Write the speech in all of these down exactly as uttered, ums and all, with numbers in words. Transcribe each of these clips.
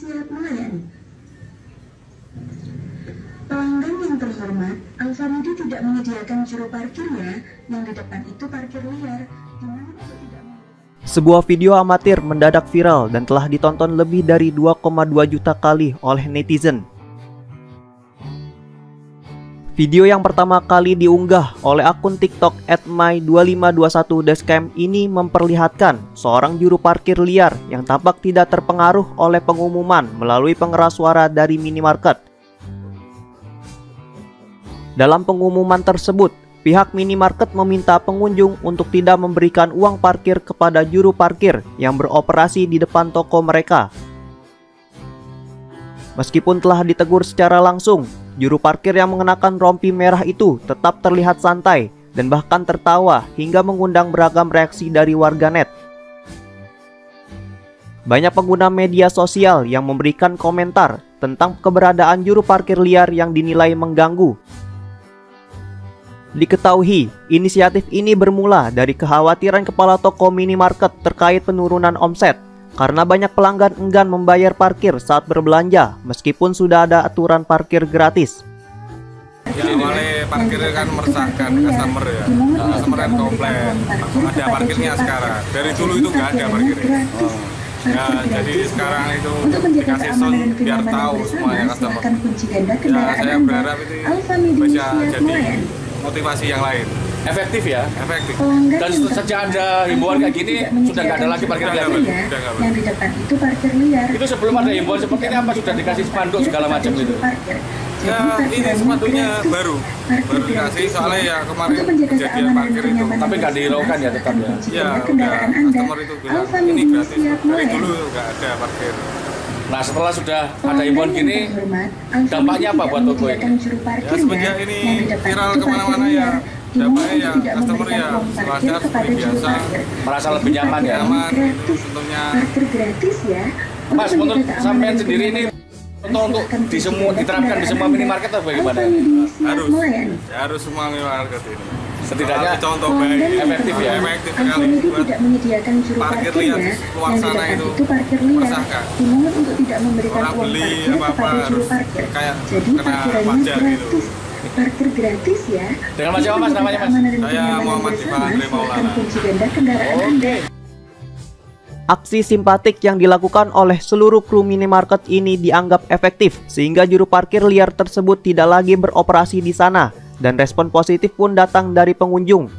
siap melayani. Pelanggan yang terhormat, Alfamidi tidak menyediakan juru parkirnya yang di depan itu parkir liar. Sebuah video amatir mendadak viral dan telah ditonton lebih dari dua koma dua juta kali oleh netizen. Video yang pertama kali diunggah oleh akun TikTok at my dua lima dua satu dashcam ini memperlihatkan seorang juru parkir liar yang tampak tidak terpengaruh oleh pengumuman melalui pengeras suara dari minimarket. Dalam pengumuman tersebut, pihak minimarket meminta pengunjung untuk tidak memberikan uang parkir kepada juru parkir yang beroperasi di depan toko mereka. Meskipun telah ditegur secara langsung, juru parkir yang mengenakan rompi merah itu tetap terlihat santai dan bahkan tertawa hingga mengundang beragam reaksi dari warganet. Banyak pengguna media sosial yang memberikan komentar tentang keberadaan juru parkir liar yang dinilai mengganggu. Diketahui, inisiatif ini bermula dari kekhawatiran kepala toko minimarket terkait penurunan omset karena banyak pelanggan enggan membayar parkir saat berbelanja meskipun sudah ada aturan parkir gratis. Ya, awalnya parkir kan meresahkan customer ya, customer kan komplain, ada parkirnya sekarang. Dari dulu itu nggak ada parkirnya. Oh. Ya, jadi sekarang itu dikasih sound biar tahu semuanya customer. Ya, saya berharap itu bisa jadi motivasi yang lain. Efektif ya? Efektif. Dan sejak ada himbauan kayak gini, sudah nggak ada lagi parkir liar? Yang di depan itu parkir liar. Itu sebelum ada himbauan seperti ini apa sudah dikasih spanduk segala macam gitu? Ya, ini spanduknya baru, baru dikasih soalnya ya kemarin kejadian parkir itu. Tapi nggak dihiraukan ya tetap ya? Ya, udah, customer itu bilang ini gratis, dari dulu nggak ada parkir. Nah, setelah sudah ada himbauan gini, dampaknya apa buat toko ini? Ya, semenjak ini viral kemana-mana ya, dampaknya ya customer ya lancar seperti biasa, merasa lebih nyaman ya? Nyaman, itu tentunya. Mas, menurut sampean sendiri ini untuk, untuk di semua diterapkan di semua minimarket atau bagaimana? Harus, ya harus semua minimarket ini. Setidaknya contoh baik, efektif ya? Efektif sekali buat parkir liar luar sana itu meresahkan. Orang beli apa-apa harus kayak kena pajak gitu. Parkir gratis ya. Dengan macam apa mas namanya mas? Saya Muhammad Ivan Andre Maulana. Oke. Aksi simpatik yang dilakukan oleh seluruh kru minimarket ini dianggap efektif sehingga juru parkir liar tersebut tidak lagi beroperasi di sana dan respon positif pun datang dari pengunjung.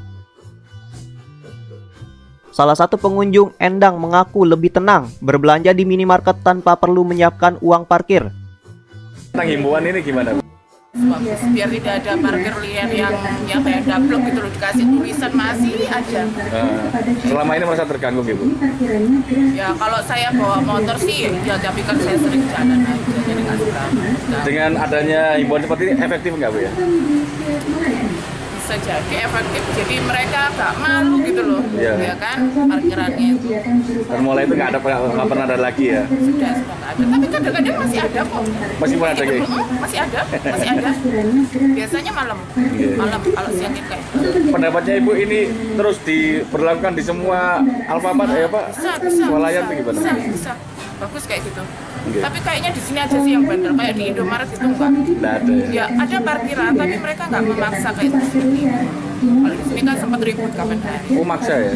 Salah satu pengunjung, Endang, mengaku lebih tenang berbelanja di minimarket tanpa perlu menyiapkan uang parkir. Tentang himbauan ini gimana? Bagus, biar tidak ada parkir liar yang yang kayak dablok gitu loh, dikasih tulisan masih ada. Uh, selama ini merasa terganggu gitu? Ya kalau saya bawa motor sih ya, tapi kan saya sering jalan aja jadi nggak suka. Dengan adanya himbauan seperti ini efektif nggak Bu ya? Bisa jadi efektif, jadi mereka nggak malu gitu loh, yeah. Ya kan parkirannya itu. Dan mulai itu nggak ada nggak pernah ada lagi ya? Sudah sudah nggak ada, tapi kadang-kadang masih ada kok. Masih pernah ada kayak? Masih ada, masih ada. Biasanya malam, yeah. Malam kalau siang kayak. Pendapatnya Ibu ini terus diberlakukan di semua Alfamart ya Pak? Bisa, bisa. Swalayan itu gimana? Bisa, bisa. Bagus kayak gitu. Okay. Tapi kayaknya di sini aja sih yang benar, kayak di Indomaret itu enggak. Nggak ada ya? Ya ada parkiran, tapi mereka nggak memaksa kayak di sini. Kalau di sini kan sempat ribut kapan hari. Oh maksa ya?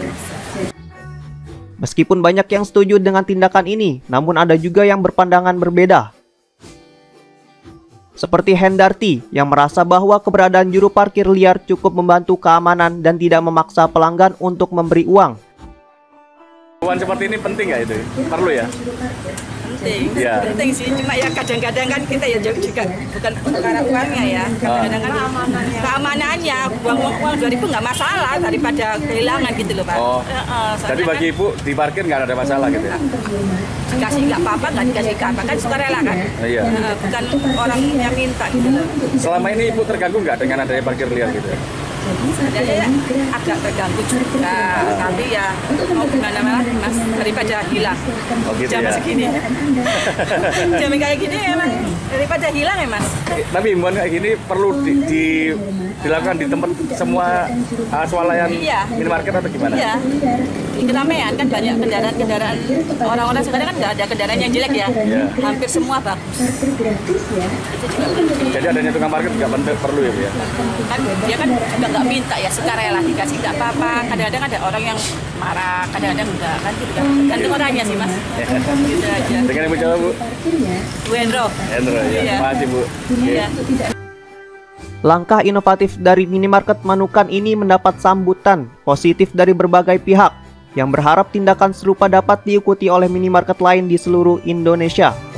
Meskipun banyak yang setuju dengan tindakan ini, namun ada juga yang berpandangan berbeda. Seperti Hendarti yang merasa bahwa keberadaan juru parkir liar cukup membantu keamanan dan tidak memaksa pelanggan untuk memberi uang. Himbauan seperti ini penting nggak itu? Perlu ya? Penting, ya. Penting sih. Cuma ya kadang-kadang kan kita ya juga bukan perkara uangnya ya. Kadang-kadang kan keamanannya. Keamanannya, uang-uang dua ribu nggak masalah daripada kehilangan gitu loh Pak. Oh. E -e, Jadi bagi Ibu di parkir nggak ada masalah gitu ya? Dikasih nggak apa-apa, nggak dikasih apa kan sukarela kan? Oh, iya. E -e, bukan orang yang minta gitu loh. Selama ini Ibu terganggu nggak dengan adanya parkir liar gitu ya? sebenarnya agak terganggu juga, tapi ya mau gimana mas, daripada hilang. Oh, gitu Zaman ya? segini, zaman kayak gini emang daripada hilang ya mas. Tapi himbauan kayak gini perlu di, di, dilakukan di tempat semua uh, swalayan Iya. minimarket atau gimana? Iya, di keramaian kan banyak kendaraan-kendaraan, orang-orang sekarang kan nggak ada kendaraan yang jelek ya, Iya. hampir semua bagus. Parkir gratis ya. Itu juga penting. Jadi adanya tukang parkir juga penting, perlu ya Bu ya? Kan dia kan juga nggak minta ya, sukarela dikasih nggak apa-apa. Kadang-kadang ada orang yang marah, kadang-kadang enggak kan gitu kan. Gantung orangnya sih mas. Gitu aja. Dengan Ibu coba Bu? Parkir ya. Bu Hendro. Hendro ya, Iya. makasih Bu. Iya. Langkah inovatif dari minimarket Manukan ini mendapat sambutan positif dari berbagai pihak yang berharap tindakan serupa dapat diikuti oleh minimarket lain di seluruh Indonesia.